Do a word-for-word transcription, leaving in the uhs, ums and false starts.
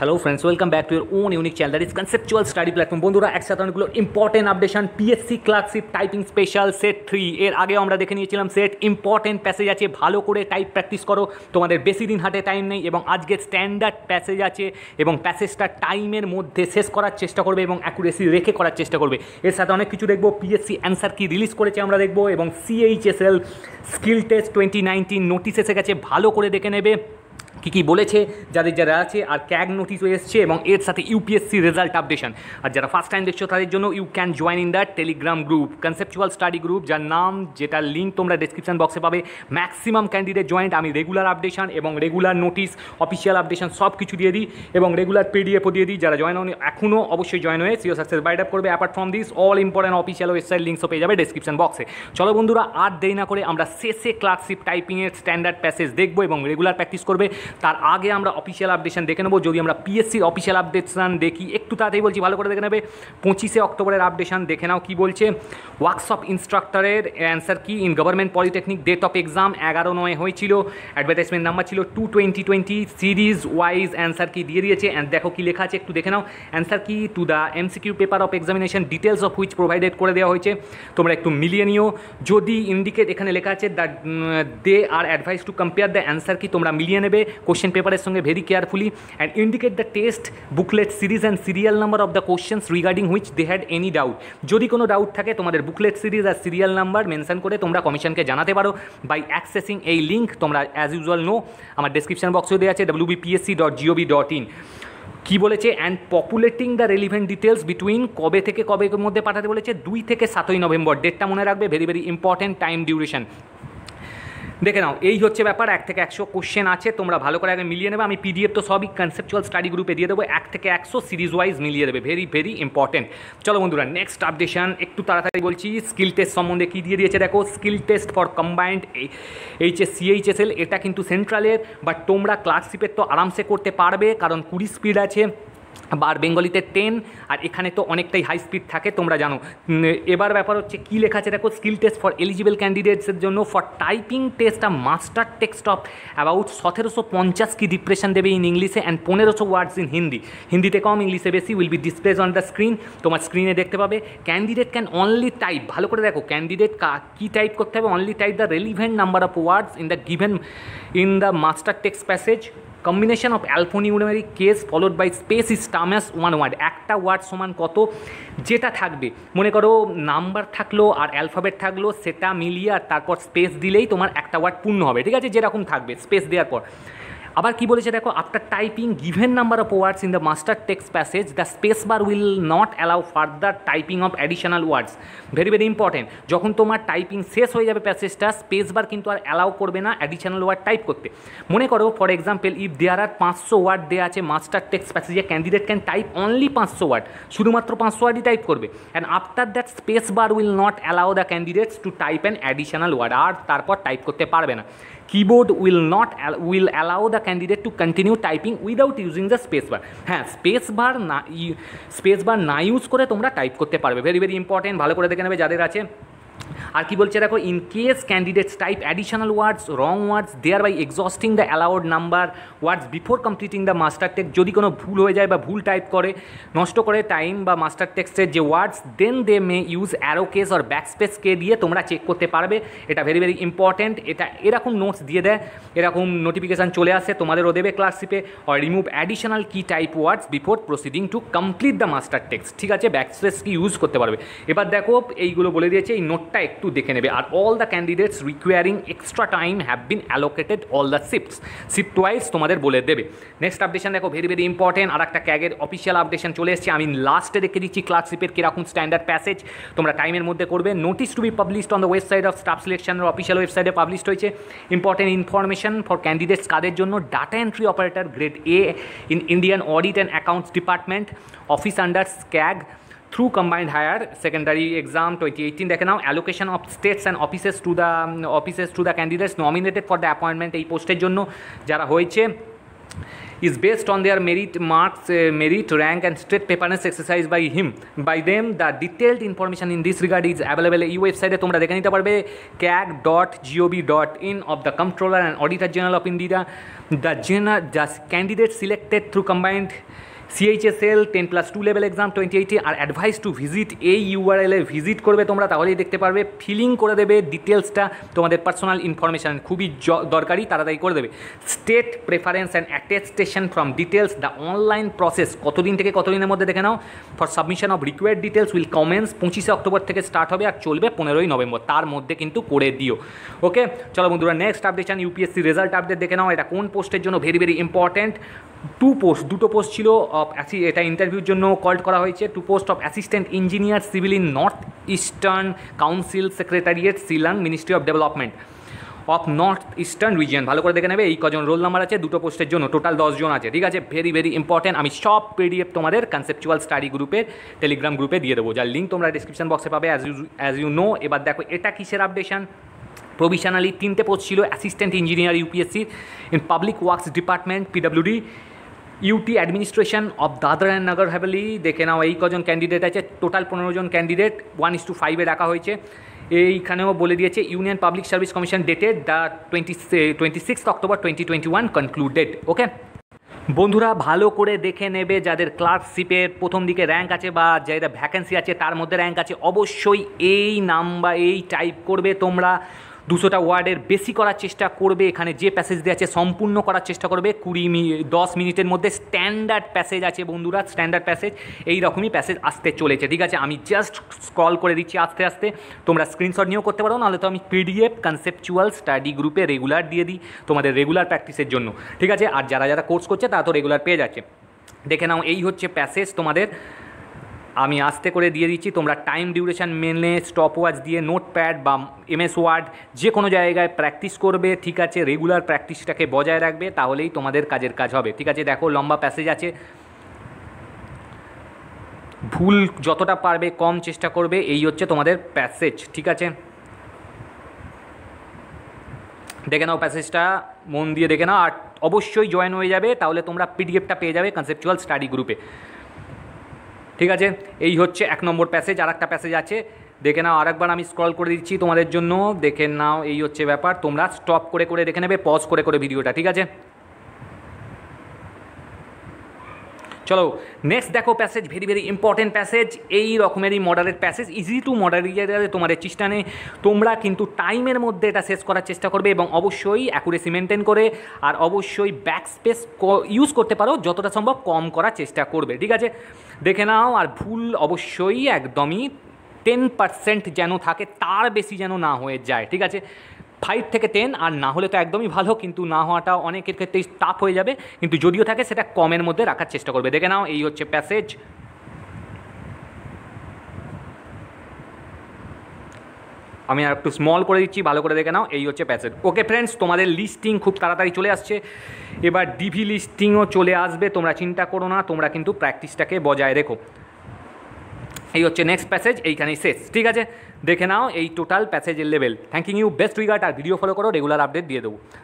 Hello friends, welcome back to your own unique channel that is conceptual study platform. বন্ধুরা, একসাথে অনেকগুলো important updation PSC clerkship typing special set three এর আগেও আমরা দেখে নিয়েছিলাম সেট ইম্পর্টেন্ট প্যাসেজ আছে, ভালো করে টাইপ প্র্যাকটিস করো, তোমাদের বেশি দিন হাতে টাইম নেই। এবং আজকে স্ট্যান্ডার্ড প্যাসেজ আছে এবং প্যাসেজটা টাইমের মধ্যে শেষ করার চেষ্টা করবে এবং অ্যাকুরেসি রেখে করার চেষ্টা করবে। এর সাথে অনেক কিছু দেখবো, পিএসসি অ্যান্সার কি রিলিজ করেছে আমরা দেখবো, এবং CHSL skill test twenty nineteen notice এসে গেছে, ভালো করে দেখে নেবে কী কী বলেছে যাদের যারা আছে। আর ক্যাগ নোটিশও এসছে এবং এর সাথে ইউপিএসসি রেজাল্ট আপডেশন। আর যারা ফার্স্ট টাইম দেখছো তাদের জন্য you can join in that Telegram group, conceptual study group, যার নাম যেটার লিঙ্ক তোমরা ডেসক্রিপশন বক্সে পাবে। ম্যাক্সিমাম ক্যান্ডিডেট জয়েন্ট, আমি রেগুলার আপডেশন এবং রেগুলার নোটিস, অফিসিয়াল আপডেশন সব কিছু দিয়ে দিই এবং রেগুলার পিডিএফও দিয়ে দিই। যারা জয়েন হন এখনও অবশ্যই জয়েন হয়ে সিও সাকসেস বাইট আপ করবে। Apart from this all important official website লিঙ্কসও পেয়ে যাবে ডেসক্রিপশন বক্সে। চলো বন্ধুরা, আর দেরি না করে আমরা শেষে ক্লার্কশিপ টাইপিংয়ের স্ট্যান্ডার্ড প্যাসেজ দেখবো এবং রেগুলার প্র্যাকটিস করবে। তার আগে আমরা অফিসিয়াল আপডেশন দেখে নেবো। যদি আমরা পিএসসির অফিসিয়াল আপডেশন দেখি, একটু তাড়াতাড়ি বলছি, ভালো করে দেখে নেবে। পঁচিশে অক্টোবরের আপডেশন দেখে নাও কী বলছে। ওয়ার্কশপ ইনস্ট্রাক্টরের answer key in government polytechnic, date of exam এগারো নয় হয়েছিল, অ্যাডভার্টাইজমেন্ট নাম্বার ছিল two twenty twenty, series wise answer key দিয়ে দিয়েছে। অ্যান্ড দেখো কি লেখা আছে, একটু দেখে নাও। Answer key to the MCQ paper of examination, details of which provided করে দেওয়া হয়েছে। তোমরা একটু মিলিয়ে নিও। যদি ইন্ডিকেট, এখানে লেখা আছে that they are advice to compare the answer key, তোমরা মিলিয়ে নেবে কোশ্চেন পেপারের সঙ্গে very carefully. And indicate the test booklet series and serial number of the questions regarding which they had any doubt. যদি কোনো ডাউট থাকে তোমাদের booklet series আর সিরিয়াল নাম্বার মেনশন করে তোমরা কমিশনকে জানাতে পারো বাই অ্যাক্সেসিং এই লিঙ্ক। তোমরা অ্যাজ ইউজুয়াল নো, আমার ডেসক্রিপশন বক্সেও দেওয়া আছে W B P S C dot GOV dot in. কী বলেছে, and populating the relevant details between, কবে থেকে কবে মধ্যে পাঠাতে বলেছে, দুই থেকে সাতই নভেম্বর। ডেটটা মনে রাখবে, very very important time duration. দেখে নাও, এই হচ্ছে ব্যাপার। এক থেকে একশো কোশ্চেন আছে, তোমরা ভালো করে আগে মিলিয়ে নেবে। আমি পিডিএফ তো সবই কনসেপচুয়াল স্টাডি গ্রুপে দিয়ে দেবো, এক থেকে একশো সিরিজ ওয়াইজ মিলিয়ে দেবে, ভেরি ভেরি ইম্পর্টেন্ট। চলো বন্ধুরা, নেক্সট আপডেশন একটু তাড়াতাড়ি বলছি। স্কিল টেস্ট সম্বন্ধে কী দিয়ে দিয়েছে দেখো। Skill test for combined HS CHSL, এটা কিন্তু সেন্ট্রালের, বাট তোমরা ক্লার্কশিপের তো আরামসে করতে পারবে, কারণ কুড়ি স্পিড আছে, বার বেঙ্গলিতে টেন, আর এখানে তো অনেকটাই হাই স্পিড থাকে তোমরা জানো। এবার ব্যাপার হচ্ছে কী লেখা আছে দেখো। স্কিল টেস্ট ফর এলিজিবল ক্যান্ডিডেটসের জন্য for typing test a master text of about সতেরোশো পঞ্চাশ কি ডিপ্রেশন দেবে ইন ইংলিশে অ্যান্ড পনেরোশো ওয়ার্ডস ইন হিন্দি, হিন্দিতে কম ইংলিশে বেশি, will be displays on the screen, তোমার স্ক্রিনে দেখতে পাবে। ক্যান্ডিডেট ক্যান অনলি টাইপ, ভালো করে দেখো, ক্যান্ডিডেট কী টাইপ করতে হবে, only type the relevant number of words in the given in the master text passage, combination of alphanumeric case followed by space is terms one word. একটা word সমান কত যেটা থাকবে, মনে করো নাম্বার থাকলো আর অ্যালফাবেট থাকলো, সেটা মিলিয়ে আর তারপর স্পেস দিলেই তোমার একটা ওয়ার্ড পূর্ণ হবে, ঠিক আছে, যেরকম থাকবে স্পেস দেওয়ার পর। আবার কি বলেছে দেখো, after typing given number of words in the master text passage the space bar will not allow further typing of additional words. Very very important, যখন তোমার টাইপিং শেষ হয়ে যাবে প্যাসেজটা, স্পেস বার কিন্তু আর অ্যালাউ করবে না অ্যাডিশনাল ওয়ার্ড টাইপ করতে। মনে করো for example, if there are পাঁচশো ওয়ার্ড দেওয়া আছে মাস্টার টেক্সট প্যাসেজে, ক্যান্ডিডেট ক্যান টাইপ অনলি পাঁচশো ওয়ার্ড, শুধুমাত্র পাঁচশো ওয়ার্ডই টাইপ করবে। And after that space bar will not allow the candidates to type an additional word, আর তারপর টাইপ করতে পারবে না। Keyboard will not will allow the candidate to continue typing without using the space bar. হ্যাঁ, space বার না, space bar না use করে তোমরা টাইপ করতে পারবে, ভেরি ভেরি ইম্পর্টেন্ট, ভালো করে দেখে নেবে যাদের আছে। আর কি বলছে দেখো, in case candidates type additional words, wrong words, thereby exhausting the allowed number words before completing the master text, যদি কোনো ভুল হয়ে যায় বা ভুল টাইপ করে নষ্ট করে টাইম বা মাস্টার টেক্সটের যে words, then they may use arrow keys or ব্যাকস্পেসকে দিয়ে তোমরা চেক করতে পারবে। এটা ভেরি ভেরি ইম্পর্টেন্ট। এটা এরকম নোটস দিয়ে দেয়, এরকম নোটিফিকেশান চলে আসে, তোমাদেরও দেবে ক্লার্কশিপে। আর remove additional key type words before proceeding to complete the master text, ঠিক আছে, ব্যাকস্পেস কি ইউজ করতে পারবে। এবার দেখো এইগুলো বলে দিয়েছে, এই নোটটা একটু দেখে নেবে। আর all the candidates requiring extra time have been allocated all the shifts, shift wise তোমাদের বলে দেবে। নেক্সট আপডেশন দেখো, ভেরি ভেরি ইম্পর্টেন্ট, আর একটা ক্যাগের অফিসিয়াল আপডেশন চলে এসেছে। আমি লাস্টে দেখে দিচ্ছি ক্লার্কশিপের কীরকম স্ট্যান্ডার্ড প্যাসেজ তোমরা টাইমের মধ্যে করবে। Notice to be published on the website of staff সিলেকশনের অফিসিয়াল ওয়েবসাইটে পাবলিশড হয়েছে। ইম্পর্টেন্ট ইনফরমেশন ফর ক্যান্ডিডেটস কাদের জন্য, data entry operator grade A in Indian audit and accounts department, office under CAG through combined hire secondary exam twenty eighteen। দেখে নাও, allocation of states and offices to the um, offices to the candidates nominated for the appointment, এই পোস্টের জন্য যারা হয়েছে। is based on their merit marks, uh, merit rank and state preparedness exercise by him by them. The detailed information in this regard is available এই ওয়েবসাইটে তোমরা দেখে নিতে পারবে CAG dot GOV dot in of the Comptroller and Auditor General of India. The general the candidates selected through combined C H S L ten plus two level exam twenty এইটে আর advice to visit এই ইউআরএলে visit করবে তোমরা, তাহলেই দেখতে পারবে। Feeling করে দেবে ডিটেলসটা, তোমাদের পার্সোনাল ইনফরমেশান খুবই দরকারি, তাড়াতাড়ি করে দেবে। State preference and attestation form details the online process কতদিন থেকে কতদিনের মধ্যে দেখে নাও। For submission of required details will commence পঁচিশে অক্টোবর থেকে স্টার্ট হবে আর চলবে পনেরোই নভেম্বর, তার মধ্যে কিন্তু করে দিও। ওকে চলো বন্ধুরা, next updation UPSC result update দেখে নাও। এটা কোন পোস্টের জন্য very very important. Two post দুটো পোস্ট ছিল অফ এটা ইন্টারভিউর জন্য কল করা হয়েছে। Two post of assistant engineer civil in North Eastern Council Secretariat Shillong ministry of development of North Eastern region. ভালো করে দেখে নেবে এই কজন রোল নাম্বার আছে, দুটো পোস্টের জন্য টোটাল দশজন আছে, ঠিক আছে। Very very important. আমি সব পিডিএফ তোমাদের কনসেপচুয়াল স্টাডি গ্রুপের টেলিগ্রাম গ্রুপে দিয়ে দেবো, যার লিঙ্ক তোমরা ডিসক্রিপশন বক্সে পাবে as you as you know. এবার দেখো এটা কিসের আপডেশন। প্রভিশনালি তিনটে পোস্ট ছিল assistant engineer UPSC in public works department PWD UT administration of Dadra and Nagar Haveli. দেখে নাও এই কজন ক্যান্ডিডেট আছে, টোটাল পনেরো জন ক্যান্ডিডেট ওয়ান ইস টু ফাইভে রাখা হয়েছে। এইখানেও বলে দিয়েছে union public service commission dated the twenty twenty six October twenty twenty one concluded. Okay বন্ধুরা, ভালো করে দেখে নেবে যাদের ক্লার্কশিপের প্রথম দিকে র্যাঙ্ক আছে বা যাদের ভ্যাকেন্সি আছে তার মধ্যে র্যাঙ্ক আছে, অবশ্যই এই নাম্বার এই টাইপ করবে তোমরা। দুশোটা ওয়ার্ডের বেশি করার চেষ্টা করবে, এখানে যে প্যাসেজ দেওয়া আছে সম্পূর্ণ করার চেষ্টা করবে। কুড়ি মিনিট দশ মিনিটের মধ্যে স্ট্যান্ডার্ড প্যাসেজ আছে বন্ধুরা, স্ট্যান্ডার্ড প্যাসেজ এই রকমই প্যাসেজ আসতে চলেছে, ঠিক আছে। আমি জাস্ট স্ক্রল করে দিচ্ছি আস্তে আস্তে, তোমরা স্ক্রিনশট নিয়েও করতে পারো, নাহলে তো আমি পিডিএফ কনসেপচুয়াল স্টাডি গ্রুপে রেগুলার দিয়ে দিই তোমাদের রেগুলার প্র্যাকটিসের জন্য, ঠিক আছে। আর যারা যারা কোর্স করছে তারা তো রেগুলার পেয়ে যাচ্ছে। দেখে নাও এই হচ্ছে প্যাসেজ তোমাদের, আমি আস্তে করে দিয়ে দিচ্ছি। তোমরা টাইম ডিউরেশন মেনে স্টপ ওয়াচ দিয়ে নোটপ্যাড বা এমএস ওয়ার্ড যে কোনো জায়গায় প্র্যাকটিস করবে, ঠিক আছে। রেগুলার প্র্যাকটিসটাকে বজায় রাখবে, তাহলেই তোমাদের কাজের কাজ হবে, ঠিক আছে। দেখো লম্বা প্যাসেজ আছে, ভুল যতটা পারবে কম চেষ্টা করবে, এই হচ্ছে তোমাদের প্যাসেজ, ঠিক আছে। দেখে নাও প্যাসেজটা মন দিয়ে দেখে নাও, আর অবশ্যই জয়েন হয়ে যাবে, তাহলে তোমরা পিডিএফটা পেয়ে যাবে কনসেপচুয়াল স্টাডি গ্রুপে, ঠিক আছে। এই হচ্ছে এক নম্বর প্যাসেজ। আর একটা প্যাসেজ আছে, দেখে নাও আরেকবার আমি স্ক্রল করে দিচ্ছি তোমাদের জন্য, দেখে নাও এই হচ্ছে ব্যাপার। তোমরা স্টপ করে করে দেখে নেবে, পজ করে করে ভিডিওটা, ঠিক আছে। চলো নেক্সট দেখো passage, very very important passage. এই রকমেরই moderate passage, easy to moderate তোমাদের চেষ্টা নেই, তোমরা কিন্তু টাইমের মধ্যে এটা শেষ করার চেষ্টা করবে এবং অবশ্যই অ্যাকুরেসি মেনটেন করে, আর অবশ্যই ব্যাক স্পেস ইউজ করতে পারো, যতটা সম্ভব কম করার চেষ্টা করবে, ঠিক আছে। দেখে নাও, আর ভুল অবশ্যই একদমই টেন পার্সেন্ট যেন থাকে, তার বেশি যেন না হয়ে যায়, ঠিক আছে। ফাইভ থেকে টেন, আর না হলে তো একদমই ভালো, কিন্তু না হওয়াটা অনেকের ক্ষেত্রেই টাফ হয়ে যাবে, কিন্তু যদিও থাকে সেটা কমের মধ্যে রাখার চেষ্টা করবে। দেখে নাও এই হচ্ছে প্যাসেজ। আমি আর একটু স্মল করে দিচ্ছি, ভালো করে দেখে নাও এই হচ্ছে প্যাসেজ। ওকে ফ্রেন্ডস, তোমাদের লিস্টিং খুব তাড়াতাড়ি চলে আসছে, এবার ডিভি লিস্টিংও চলে আসবে, তোমরা চিন্তা করো না, তোমরা কিন্তু প্র্যাকটিসটাকে বজায় রেখো। এই হচ্ছে নেক্সট প্যাসেজ, এইখানেই শেষ, ঠিক আছে। দেখে নাও এই টোটাল প্যাসেজের level. Thank you, best regard, আর ভিডিও ফলো করো, রেগুলার আপডেট দিয়ে দেবো।